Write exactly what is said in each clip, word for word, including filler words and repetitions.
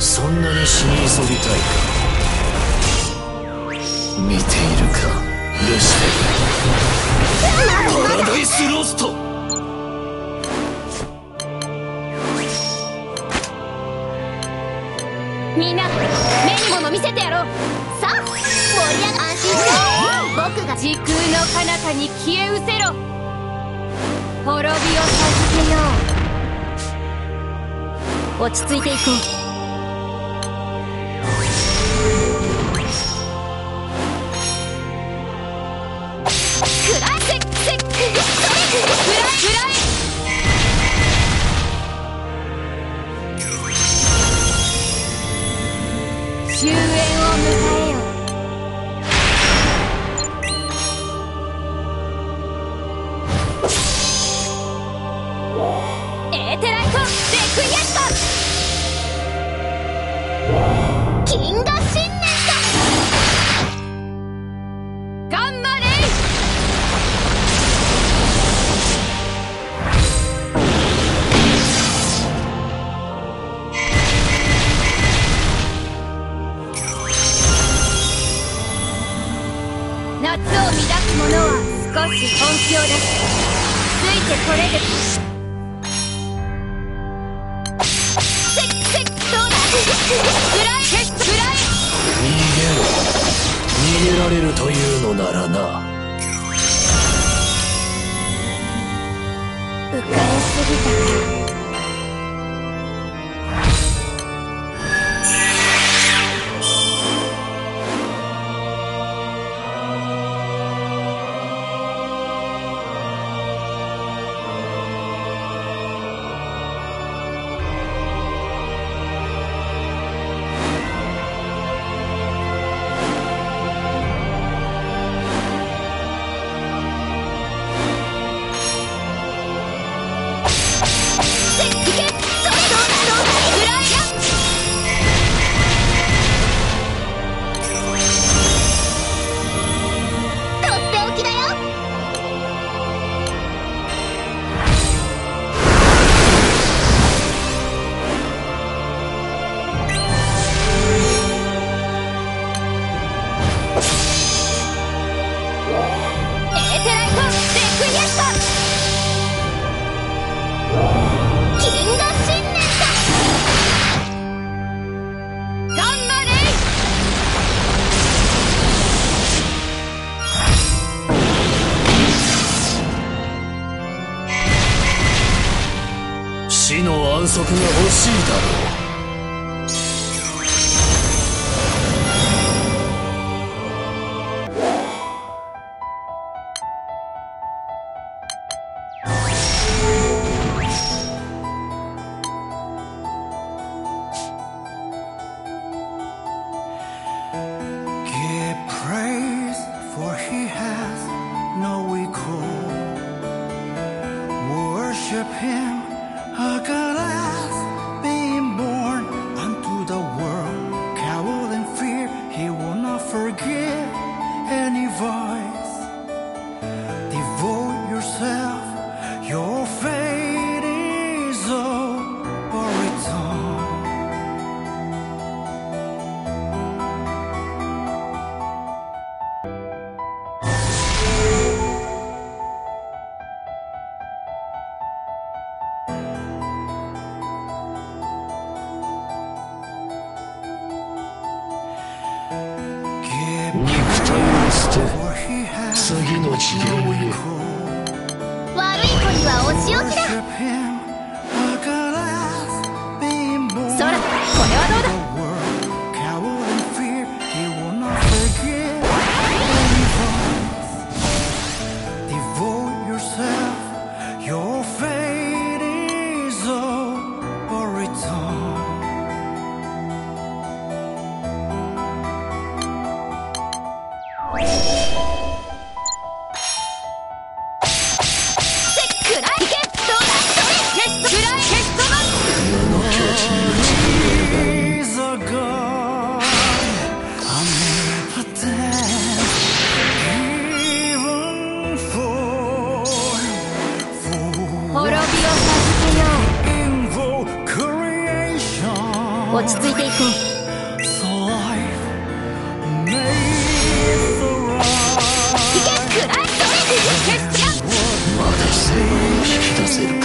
そんなに死に急ぎたいか。見ているかルシフェル。パラダイスロスト。 みんな目に物見せてやろう。さあ盛り上が安心して。僕が時空の彼方に消え失せろ。滅びを授けよう。落ち着いていこう。くらえせっせっくらえくらえ終焉を迎えよ。エーテライト・レクイエスト。銀河信念だ。ガンマレイ。夏を乱す者は少し本気を出す。ついてこれる。せっせっどうだ。くらえくらえ。 逃げろ。逃げられるというのならな。 浮かれすぎたか。 死の安息が欲しいだろう。肉体を捨て次の次元へ。 悪い子にはお仕置きだ。そらこれはどうだ。くらいけどうだ。 落ち着いていこう。いけ、くらいそれ決してやまだ精霊を引き出せるか。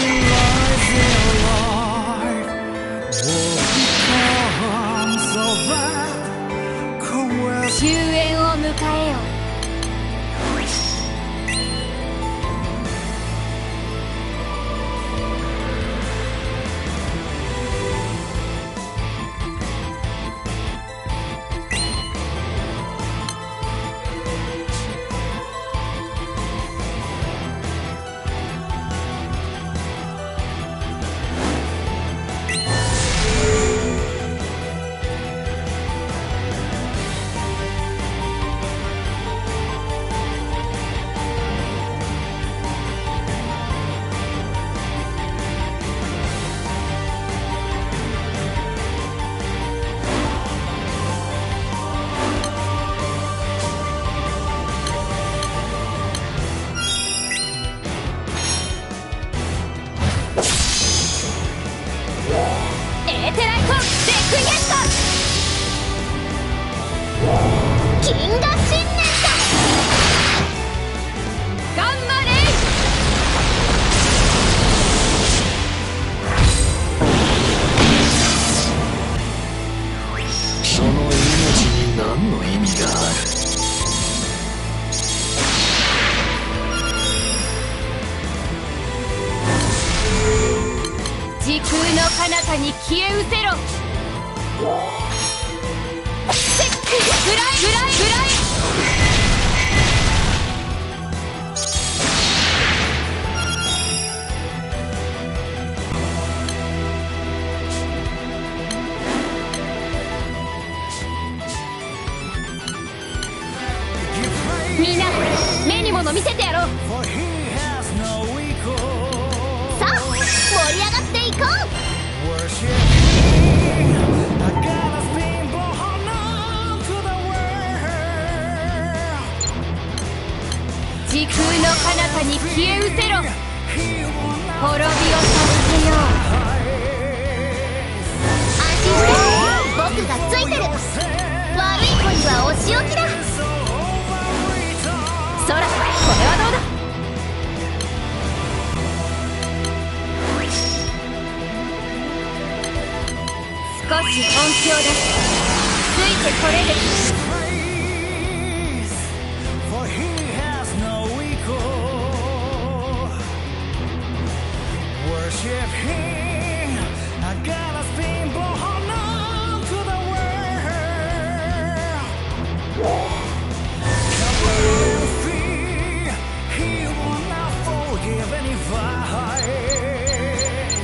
終焉を迎えよ。銀河新年だ。頑張れ。 その命に何の意味がある。 時空の彼方に消え失せろ。フライフライフライ。みんな目に物見せてやろう。さあ盛り上がっていこう。時空の彼方に消え失せろ。滅びを授けよう。安心して、僕がついてる。悪い子にはお仕置きだ。そら、これはどうだ。少し本気を出す。ついてこれる。 Worship him, I gotta spin hold on to the world. Come on and free, he will not forgive any vice.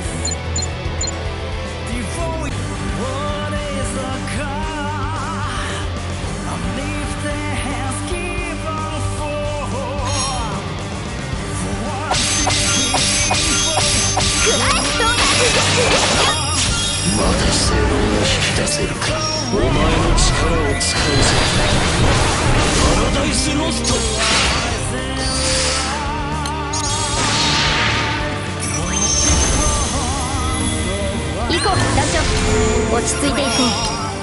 Devote, what is the God? I'm lift their hands, give on for. For what did he for? くらえ、どうだ。 まだ精霊を引き出せるか。お前の力を使うぜ。パラダイスロスト。 行こう団長、落ち着いていこう。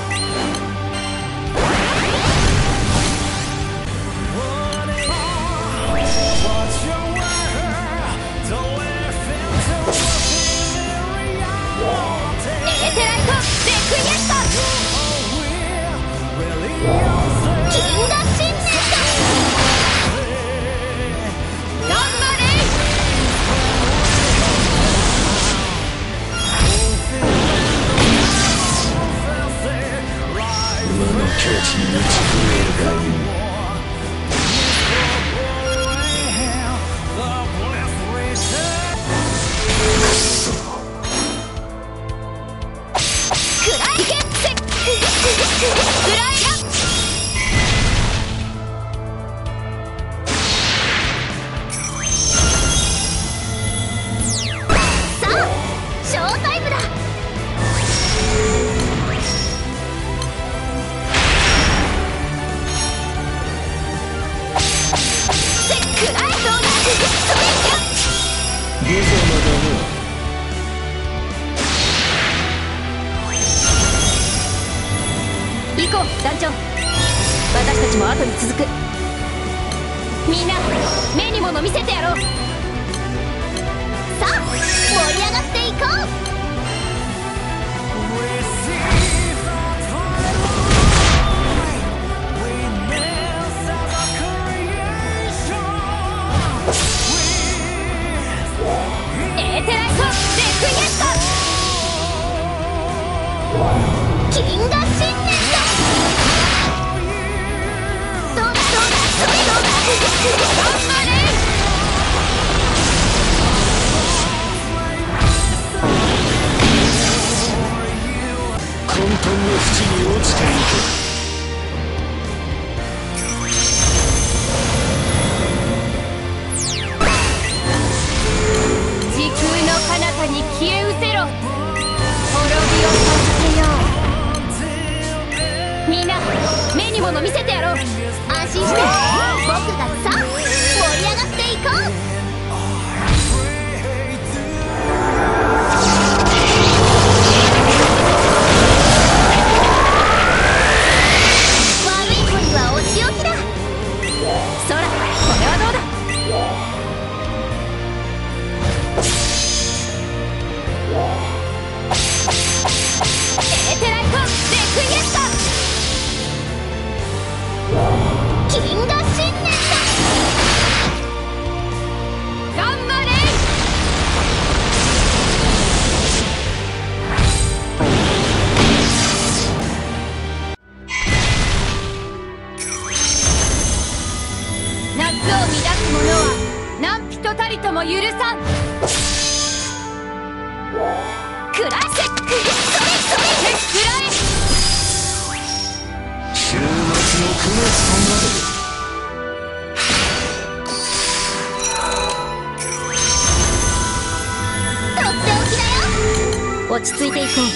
銀河新年だ。頑張れ。 こう団長。私たちも後に続く。みんな目に物見せてやろう。さあ盛り上がっていこう。エーテライト・デクイエスト、銀河新年だ。どうだどうだどうだどうだ、頑張れ。 混沌の淵に落ちていく。 彼方に消え失せろ。滅びをさせよう。みんな目に物見せてやろう。安心して、僕がさ盛り上がっていこう。悪い子にはお仕置きだ。そらこれはどうだ。エーテライト・デクイエスト、銀河新年だ。頑張れ。夏を乱す者は何人たりとも許さん。クラシック、それそれくらえ。 週末のくがつとなる。 とっておきだよ。落ち着いていこう。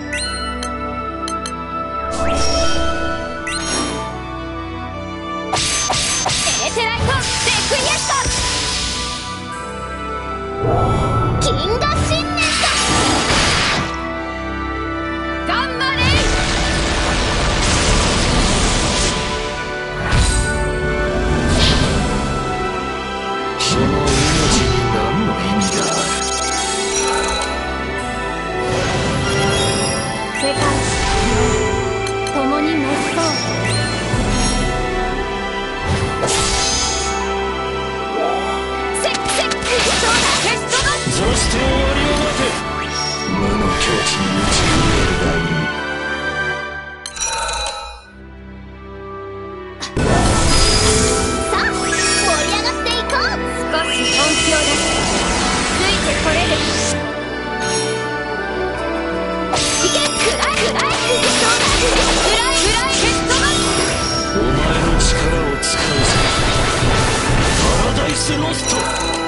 エーテライト・デクイエスト、銀河新年だ。頑張れ。 その命に何の意味だ。 世界共に滅相。せっせっそうだ。テストのそして終わりを待て。無の境地に打ち込めるがいい。 さあ盛り上がっていこう。少し本気を出す。ついてこれる。いけ、くらいくらい。そうだ、くらいくらい。テストのお前の力を使うぜ。パラダイスロスト。